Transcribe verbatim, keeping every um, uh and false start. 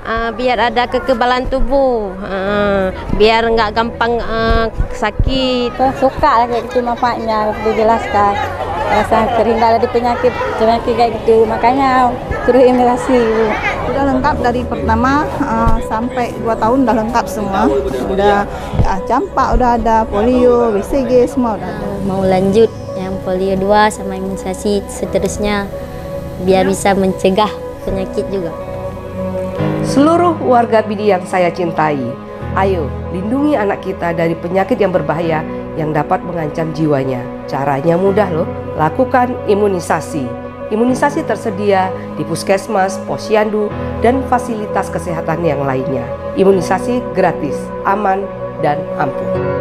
uh, biar ada kekebalan tubuh, uh, biar nggak gampang uh, sakit. Suka lah kayak gitu manfaatnya, dijelaskan. Rasa terhindar dari penyakit penyakit kayak gitu, makanya suruh imunisasi. Udah lengkap dari pertama uh, sampai dua tahun udah lengkap semua. Udah uh, campak, udah ada polio, B C G semua udah ada. Mau lanjut yang polio dua sama imunisasi seterusnya biar bisa mencegah penyakit juga. Seluruh warga B I D I yang saya cintai, ayo lindungi anak kita dari penyakit yang berbahaya yang dapat mengancam jiwanya. Caranya mudah loh, lakukan imunisasi. Imunisasi tersedia di puskesmas, posyandu, dan fasilitas kesehatan yang lainnya. Imunisasi gratis, aman, dan ampuh.